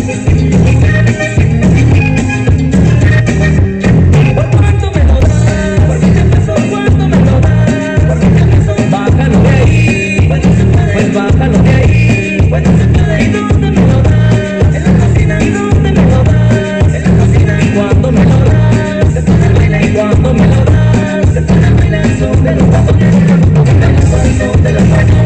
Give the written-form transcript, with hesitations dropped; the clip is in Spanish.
Cuando me lo das, se pone a bailar sobre los botones, cuando te lo pongo.